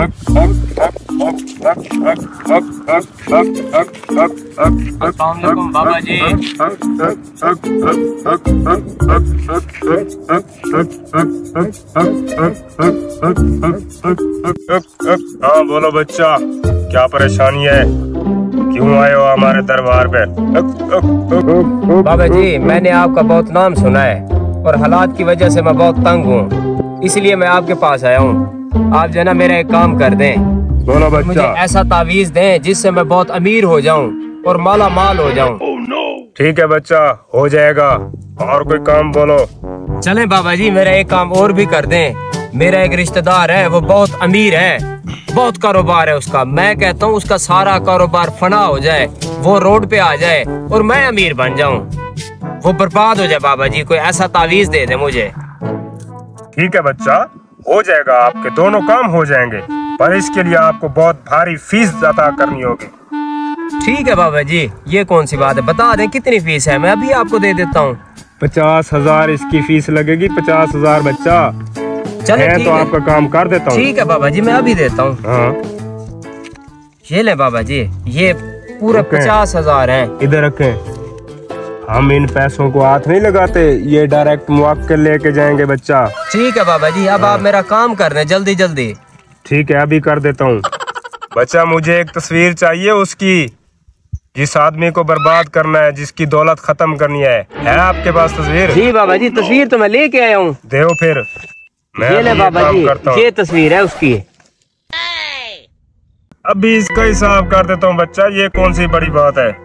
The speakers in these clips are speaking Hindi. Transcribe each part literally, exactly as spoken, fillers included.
अस्सलामुअलैकुम बाबा जी। हाँ बोलो बच्चा, क्या परेशानी है? क्यों आए हो हमारे दरबार पे? बाबा जी, मैंने आपका बहुत नाम सुना है और हालात की वजह से मैं बहुत तंग हूँ, इसलिए मैं आपके पास आया हूँ। आप जो है ना मेरा एक काम कर दें। बोलो बच्चा। मुझे ऐसा तावीज दें जिससे मैं बहुत अमीर हो जाऊँ और माला माल हो जाऊँ। ठीक है बच्चा, हो जाएगा। और कोई काम बोलो। चलें बाबा जी, मेरा एक काम और भी कर दें। मेरा एक रिश्तेदार है, वो बहुत अमीर है, बहुत कारोबार है उसका। मैं कहता हूँ उसका सारा कारोबार फना हो जाए, वो रोड पे आ जाए और मैं अमीर बन जाऊँ, वो बर्बाद हो जाए। बाबा जी कोई ऐसा तावीज दे दे मुझे। ठीक है बच्चा, हो जाएगा, आपके दोनों काम हो जाएंगे, पर इसके लिए आपको बहुत भारी फीस अदा करनी होगी। ठीक है बाबा जी, ये कौन सी बात है, बता दें कितनी फीस है, मैं अभी आपको दे देता हूँ। पचास हजार इसकी फीस लगेगी। पचास हजार बच्चा। चले है ठीक तो है। आपका काम कर देता हूँ। ठीक है बाबा जी, मैं अभी देता हूँ। हाँ। ये ले बाबा जी, ये पूरा पचास हजार है। इधर रखें। हम इन पैसों को हाथ नहीं लगाते, ये डायरेक्ट मुआक्किल लेके जाएंगे बच्चा। ठीक है बाबा जी, अब आप मेरा काम कर रहे जल्दी जल्दी। ठीक है, अभी कर देता हूँ। बच्चा मुझे एक तस्वीर चाहिए उसकी, जिस आदमी को बर्बाद करना है, जिसकी दौलत खत्म करनी है। है आपके पास तस्वीर? जी बाबा जी, तस्वीर तो मैं लेके आया हूँ। दो फिर। मैं ये ले बाबा जी, ये तस्वीर है उसकी। अभी इसका हिसाब कर देता हूँ बच्चा, ये कौन सी बड़ी बात है।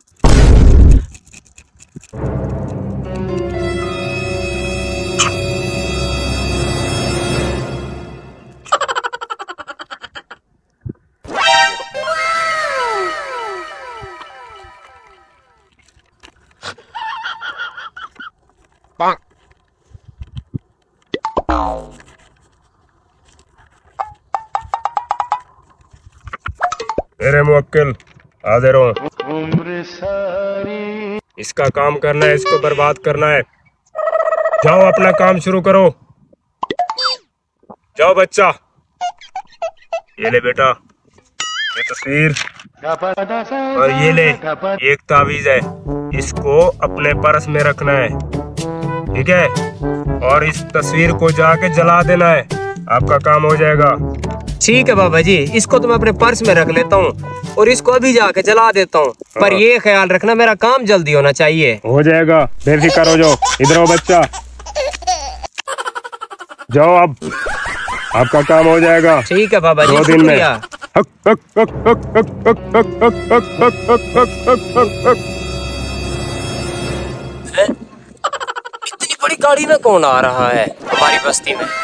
मेरे मुवक्किल हाजिर हो। इसका काम करना है, इसको बर्बाद करना है। जाओ अपना काम शुरू करो। जाओ बच्चा। ये ले बेटा, ये तस्वीर और ये ले एक तावीज है, इसको अपने पर्स में रखना है, ठीक है? और इस तस्वीर को जाके जला देना है, आपका काम हो जाएगा। ठीक है बाबा जी, इसको तो मैं अपने पर्स में रख लेता हूँ और इसको अभी जाके जला देता हूँ। हाँ। पर ये ख्याल रखना मेरा काम जल्दी होना चाहिए। हो जाएगा, बेफिक्र हो जाओ। इधर हो बच्चा, जाओ अब, आपका काम हो जाएगा। ठीक है बाबा जी, दो दिन में। इतनी बड़ी गाड़ी में कौन आ रहा है हमारी बस्ती में?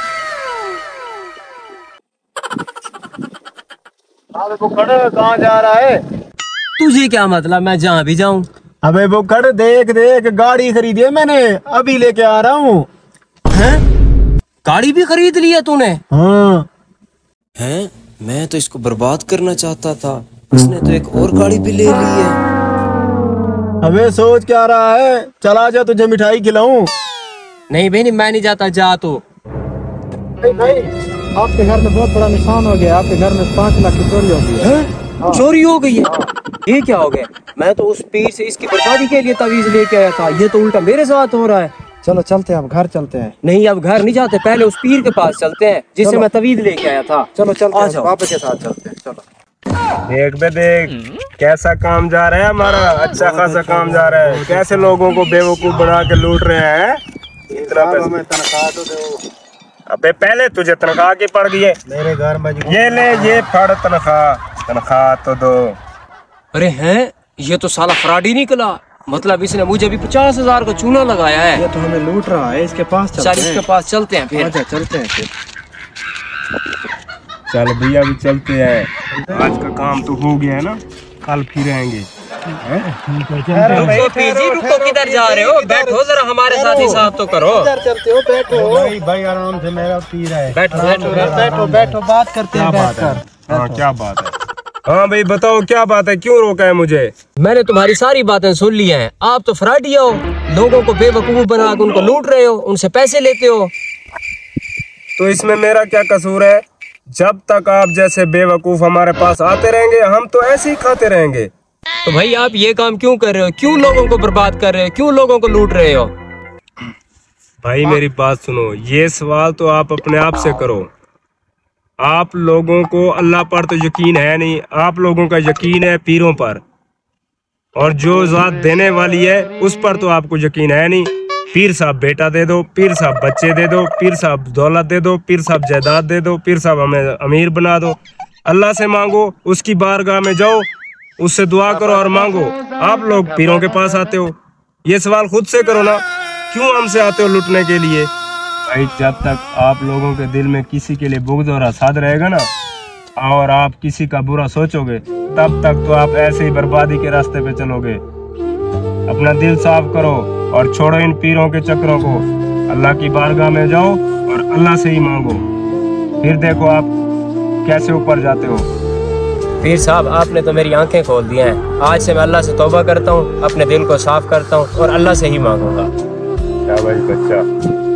अबे बुखड़ कहाँ जा रहा है? तुझे क्या मतलब, मैं जहाँ भी जाऊँ। अबे बुखड़ देख देख, गाड़ी खरीदी है मैंने, अभी लेके आ रहा हूँ। हैं? गाड़ी भी खरीद ली है तूने? हाँ। हैं? मैं तो इसको बर्बाद करना चाहता था, इसने तो एक और गाड़ी भी ले ली है। अबे सोच क्या रहा है, चला जा तुझे मिठाई खिलाऊं। नहीं बहनी, मैं नहीं जाता, जा तू। भाई भाई, आपके घर में बहुत बड़ा नुकसान हो गया, आपके घर में पाँच लाख की चोरी हो गई है। हाँ। चोरी हो गई है? हाँ। ये क्या हो गया? मैं तो उस पीर से इसकी बर्बादी के लिए तावीज लेके आया था, ये तो उल्टा मेरे साथ हो रहा है। चलो चलते हैं, अब घर चलते हैं। नहीं, अब घर नहीं जाते, पहले उस पीर के पास चलते हैं जिससे मैं तावीज लेके आया था। चलो चलते हैं, पापा के साथ चलते हैं। चलो देख बे देख, कैसा काम जा रहा है हमारा, अच्छा खासा काम जा रहा है। कैसे लोगों को बेवकूफ बना के लूट रहे हैं। इतना हमें तनख्वाह तो दो। अबे पहले तुझे तनख्वाह की पड़ गई है मेरे घर में। ये ले, ये फड़ तनख्वाह, तनख्वाह तो दो। अरे हैं, ये तो साला फ्रॉडी निकला, मतलब इसने मुझे भी पचास हजार का चूना लगाया है। ये तो हमें लूट रहा है, इसके पास चलते हैं। इसके पास चलते हैं फिर। आजा, चलते हैं फिर। चल भैया भी चलते हैं, आज का काम तो हो गया है ना, कल फिर आएंगे। रुको पीजी, रुको, किधर जा रहे हो? बैठो जरा, हमारे साथ हिसाब तो करो। चलते हो, बैठो भाई भाई, आराम से, मेरा पीर है। बैठो बैठो बैठो बैठो, बात करते हैं बैठकर। हाँ क्या बात है? हाँ भाई बताओ क्या बात है, क्यों रोका है मुझे? मैंने तुम्हारी सारी बातें सुन ली हैं। आप तो फ्रॉडी हो, लोगों को बेवकूफ बना के उनको लूट रहे हो, उनसे पैसे लेते हो। तो इसमें मेरा क्या कसूर है? जब तक आप जैसे बेवकूफ हमारे पास आते रहेंगे हम तो ऐसे ही खाते रहेंगे। तो भाई आप ये काम क्यों कर रहे हो? क्यों लोगों को बर्बाद कर रहे हो? क्यों लोगों को लूट रहे हो? भाई मेरी बात सुनो, ये सवाल तो आप अपने आप से करो। आप लोगों को अल्लाह पर तो यकीन है नहीं, आप लोगों का यकीन है पीरों पर, और जो ज़ात देने वाली है उस पर तो आपको यकीन है नहीं। पीर साहब बेटा दे दो, पीर साहब बच्चे दे दो, पीर साहब दौलत दे दो, पीर साहब जायदाद दे दो, पीर साहब हमें अमीर बना दो। अल्लाह से मांगो, उसकी बारगाह में जाओ, उससे दुआ करो और मांगो। आप लोग पीरों के पास आते हो, ये सवाल खुद से करो ना, क्यों हमसे आते हो लुटने के लिए? भाई जब तक आप लोगों के दिल में किसी के लिए बुग़्ज़ और हसद रहेगा ना, और आप किसी का बुरा सोचोगे, तब तक तो आप ऐसे ही बर्बादी के रास्ते पे चलोगे। अपना दिल साफ करो और छोड़ो इन पीरों के चक्रों को। अल्लाह की बारगाह में जाओ और अल्लाह से ही मांगो, फिर देखो आप कैसे ऊपर जाते हो। पीर साहब आपने तो मेरी आंखें खोल दी हैं। आज से मैं अल्लाह से तौबा करता हूँ, अपने दिल को साफ करता हूँ और अल्लाह से ही मांगूंगा। शाबाश बच्चा।